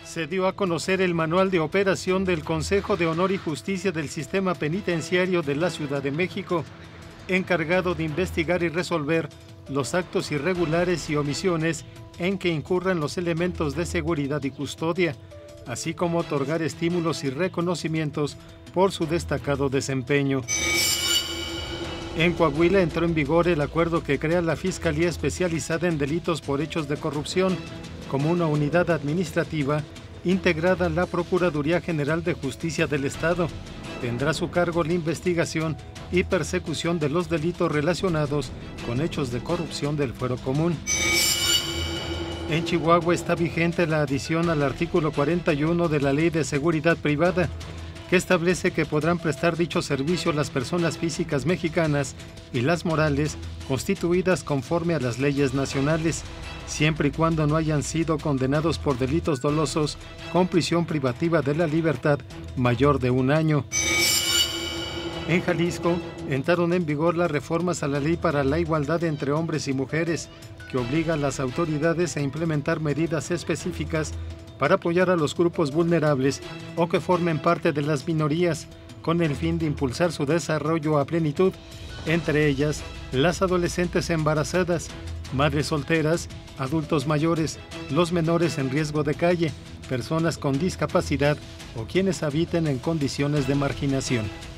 Se dio a conocer el manual de operación del Consejo de Honor y Justicia del Sistema Penitenciario de la Ciudad de México, encargado de investigar y resolver los actos irregulares y omisiones en que incurran los elementos de seguridad y custodia, así como otorgar estímulos y reconocimientos por su destacado desempeño. En Coahuila entró en vigor el acuerdo que crea la Fiscalía Especializada en Delitos por Hechos de Corrupción como una unidad administrativa integrada a la Procuraduría General de Justicia del Estado. Tendrá a su cargo la investigación y persecución de los delitos relacionados con hechos de corrupción del fuero común. En Chihuahua está vigente la adición al artículo 41 de la Ley de Seguridad Privada, que establece que podrán prestar dicho servicio las personas físicas mexicanas y las morales constituidas conforme a las leyes nacionales, siempre y cuando no hayan sido condenados por delitos dolosos con prisión privativa de la libertad mayor de 1 año. En Jalisco entraron en vigor las reformas a la Ley para la Igualdad entre Hombres y Mujeres, que obliga a las autoridades a implementar medidas específicas para apoyar a los grupos vulnerables o que formen parte de las minorías, con el fin de impulsar su desarrollo a plenitud, entre ellas las adolescentes embarazadas, madres solteras, adultos mayores, los menores en riesgo de calle, personas con discapacidad o quienes habiten en condiciones de marginación.